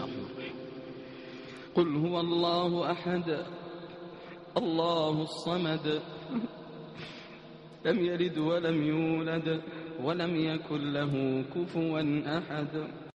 الرحمن الرحيم. قل هو الله أحد الله الصمد لم يلد ولم يولد ولم يكن له كفوا أحد.